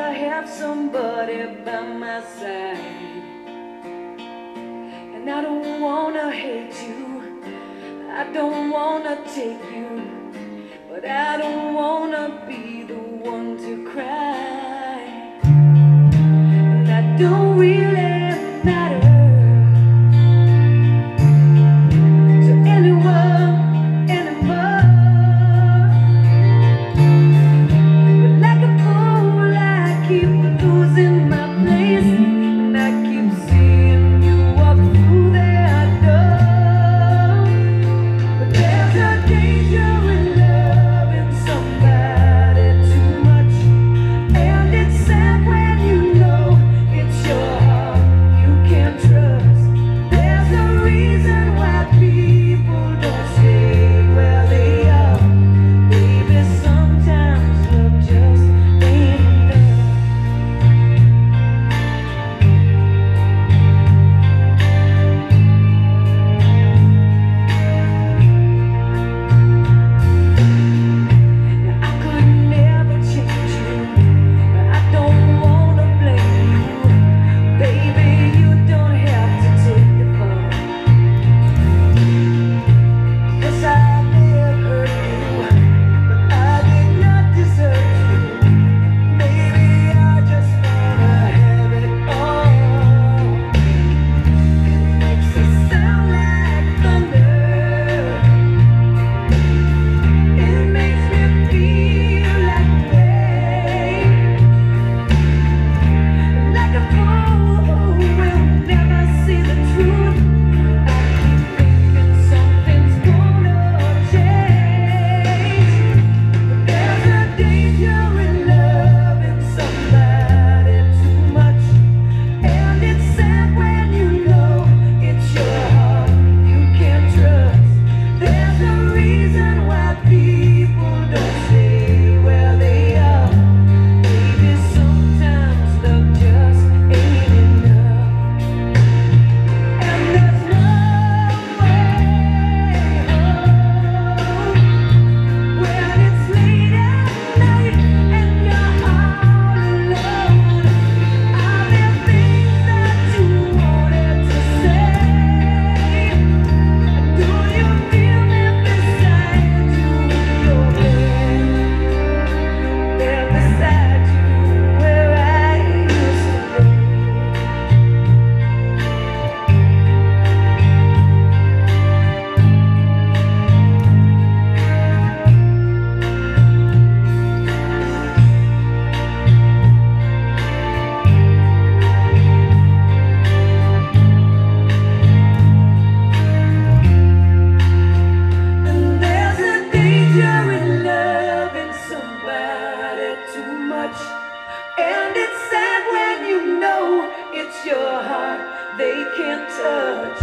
I have somebody by my side. And I don't wanna hate you, I don't wanna take you, but I don't wanna be the one to cry. And I don't really matter to anyone anymore. But like a fool I keep losing my place, and I keep seeing you walk through that door. But there's a danger in loving somebody too much, and it's sad when you know it's your heart you can't trust. There's a reason why people don't stay where they are. Baby, sometimes love just ain't enough. Now I could never change you, I don't wanna blame you. Baby, you don't have to take the fall. Yes, I may have hurt you, but I did not deserve you. Maybe I just wanna have it all. It makes us sound like thunder. It makes me feel like rain, like a fool who will never see the truth. I keep thinking something's gonna change, but there's a danger in loving somebody too much, and it's sad when you know it's your heart you can't trust. There's a reason why people don't stay where they are. Baby, sometimes love just ain't enough. And there's no way home when it's late at night and you're all alone. Are there things that you wanted to say? Do you feel me beside you in your bed? There beside you where I used to be. And there's a danger in loving somebody too much, and it's sad when you know it's your heart they can't touch.